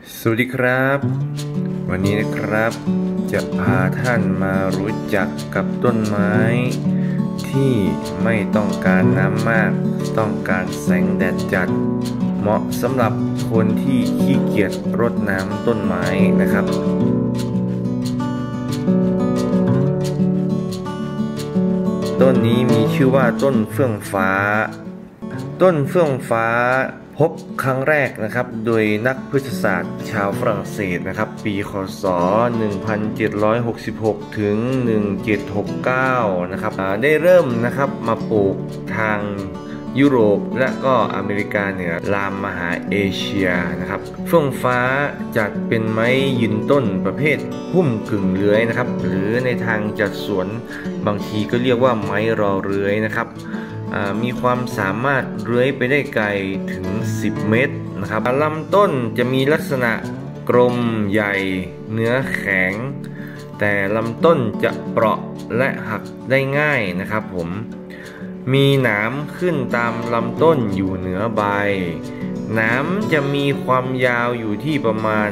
สวัสดีครับวันนี้นะครับจะพาท่านมารู้จักกับต้นไม้ที่ไม่ต้องการน้ำมากต้องการแสงแดดจัดเหมาะสำหรับคนที่ขี้เกียจรดน้ำต้นไม้นะครับต้นนี้มีชื่อว่าต้นเฟื่องฟ้าต้นเฟื่องฟ้าพบครั้งแรกนะครับโดยนักพฤกษศาสตร์ชาวฝรั่งเศสนะครับปีคศ1766ถึง1769นะครับได้เริ่มนะครับมาปลูกทางยุโรปและก็อเมริกาเหนือลามมหาเอเชียนะครับเฟื่องฟ้าจัดเป็นไม้ยืนต้นประเภทพุ่มกึ่งเลื้อยนะครับหรือในทางจัดสวนบางทีก็เรียกว่าไม้รอเลื้อยนะครับมีความสามารถเลื้อยไปได้ไกลถึง10 เมตรนะครับลำต้นจะมีลักษณะกลมใหญ่เนื้อแข็งแต่ลำต้นจะเปราะและหักได้ง่ายนะครับผมมีหนามขึ้นตามลำต้นอยู่เหนือใบหนามจะมีความยาวอยู่ที่ประมาณ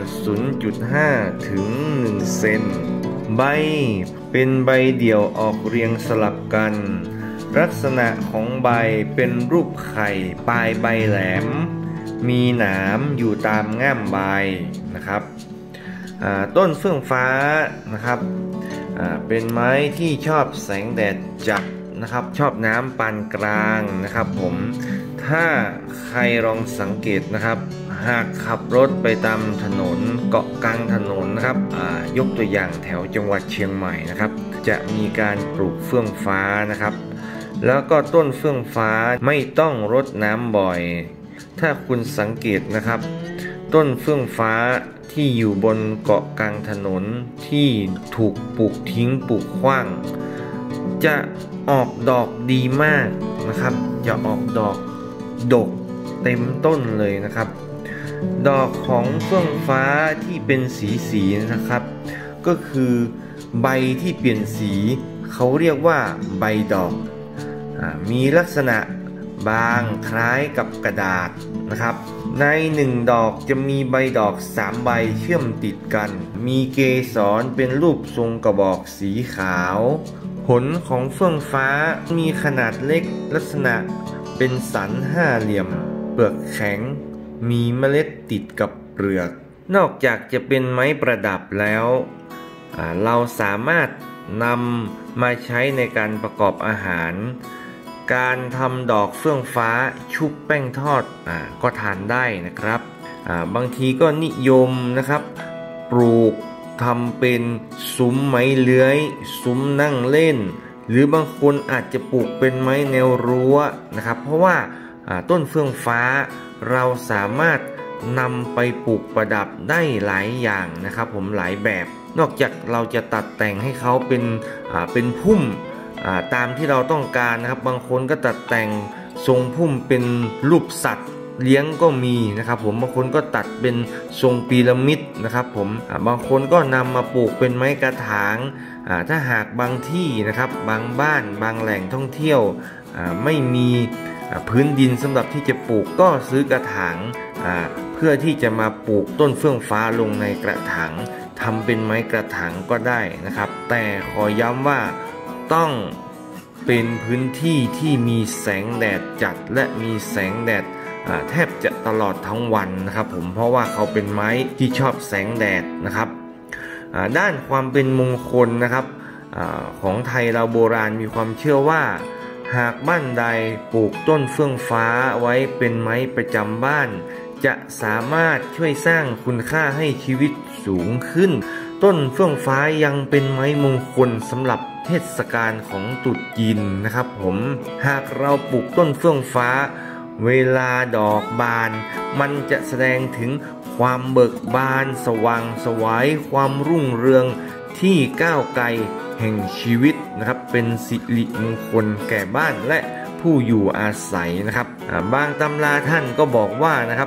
0.5 ถึง 1 เซนใบเป็นใบเดี่ยวออกเรียงสลับกันลักษณะของใบเป็นรูปไข่ปลายใบแหลมมีหนามอยู่ตามง่ามใบนะครับต้นเฟื่องฟ้านะครับเป็นไม้ที่ชอบแสงแดดจัดนะครับชอบน้ำปานกลางนะครับผมถ้าใครลองสังเกตนะครับหากขับรถไปตามถนนเกาะกลางถนนนะครับยกตัวอย่างแถวจังหวัดเชียงใหม่นะครับจะมีการปลูกเฟื่องฟ้านะครับแล้วก็ต้นเฟื่องฟ้าไม่ต้องรดน้ำบ่อยถ้าคุณสังเกตนะครับต้นเฟื่องฟ้าที่อยู่บนเกาะกลางถนนที่ถูกปลูกทิ้งปลูกขว้างจะออกดอกดีมากนะครับจะออกดอกดกเต็มต้นเลยนะครับดอกของเฟื่องฟ้าที่เป็นสีนะครับก็คือใบที่เปลี่ยนสีเขาเรียกว่าใบดอกมีลักษณะบางคล้ายกับกระดาษนะครับใน1 ดอกจะมีใบดอก3 ใบเชื่อมติดกันมีเกสรเป็นรูปทรงกระบอกสีขาวผลของเฟื่องฟ้ามีขนาดเล็กลักษณะเป็นสัน5 เหลี่ยมเปลือกแข็งมีเมล็ดติดกับเปลือกนอกจากจะเป็นไม้ประดับแล้วเราสามารถนำมาใช้ในการประกอบอาหารการทำดอกเฟื่องฟ้าชุบแป้งทอดก็ทานได้นะครับบางทีก็นิยมนะครับปลูกทำเป็นซุ้มไม้เลื้อยซุ้มนั่งเล่นหรือบางคนอาจจะปลูกเป็นไม้แนวรั้วนะครับเพราะว่าต้นเฟื่องฟ้าเราสามารถนำไปปลูกประดับได้หลายอย่างนะครับผมหลายแบบนอกจากเราจะตัดแต่งให้เขาเป็นพุ่มตามที่เราต้องการนะครับบางคนก็ตัดแต่งทรงพุ่มเป็นรูปสัตว์เลี้ยงก็มีนะครับผมบางคนก็ตัดเป็นทรงพีระมิดนะครับผมบางคนก็นำมาปลูกเป็นไม้กระถางถ้าหากบางที่นะครับบางบ้านบางแหล่งท่องเที่ยวไม่มีพื้นดินสำหรับที่จะปลูกก็ซื้อกระถางเพื่อที่จะมาปลูกต้นเฟื่องฟ้าลงในกระถางทำเป็นไม้กระถางก็ได้นะครับแต่ขอย้ำว่าต้องเป็นพื้นที่ที่มีแสงแดดจัดและมีแสงแดดแทบจะตลอดทั้งวันนะครับผมเพราะว่าเขาเป็นไม้ที่ชอบแสงแดดนะครับด้านความเป็นมงคลนะครับของไทยเราโบราณมีความเชื่อว่าหากบ้านใดปลูกต้นเฟื่องฟ้าไว้เป็นไม้ประจำบ้านจะสามารถช่วยสร้างคุณค่าให้ชีวิตสูงขึ้นต้นเฟื่องฟ้ายังเป็นไม้มงคลสำหรับเทศกาลของตรุษจีนนะครับผมหากเราปลูกต้นเฟื่องฟ้าเวลาดอกบานมันจะแสดงถึงความเบิกบานสว่างไสวความรุ่งเรืองที่ก้าวไกลแห่งชีวิตนะครับเป็นสิริมงคลแก่บ้านและผู้อยู่อาศัยนะครับบางตำราท่านก็บอกว่านะครับค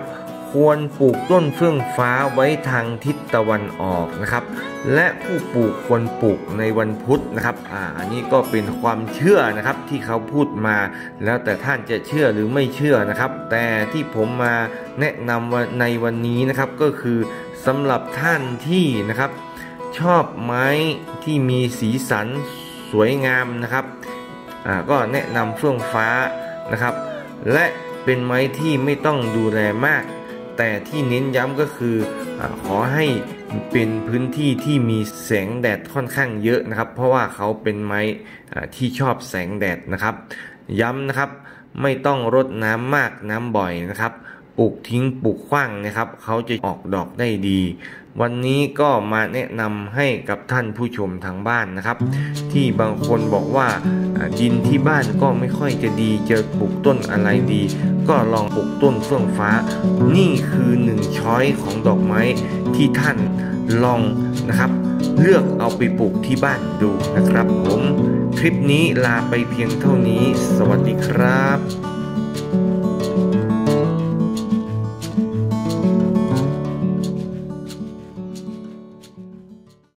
ควรปลูกต้นเฟื่องฟ้าไว้ทางทิศตะวันออกนะครับและผู้ปลูกควรปลูกในวันพุธนะครับอันนี้ก็เป็นความเชื่อนะครับที่เขาพูดมาแล้วแต่ท่านจะเชื่อหรือไม่เชื่อนะครับแต่ที่ผมมาแนะนำในวันนี้นะครับก็คือสำหรับท่านที่นะครับชอบไม้ที่มีสีสันสวยงามนะครับก็แนะนำเฟื่องฟ้านะครับและเป็นไม้ที่ไม่ต้องดูแลมากแต่ที่เน้นย้ำก็คือขอให้เป็นพื้นที่ที่มีแสงแดดค่อนข้างเยอะนะครับเพราะว่าเขาเป็นไม้ที่ชอบแสงแดดนะครับย้ำนะครับไม่ต้องรดน้ำมากน้ำบ่อยนะครับปลูกทิ้งปลูกขว้างนะครับเขาจะออกดอกได้ดีวันนี้ก็มาแนะนำให้กับท่านผู้ชมทางบ้านนะครับที่บางคนบอกว่าดินที่บ้านก็ไม่ค่อยจะดีจะปลูกต้นอะไรดีก็ลองปลูกต้นเฟื่องฟ้านี่คือ1ช้อยของดอกไม้ที่ท่านลองนะครับเลือกเอาไปปลูกที่บ้านดูนะครับผมคลิปนี้ลาไปเพียงเท่านี้สวัสดีครับ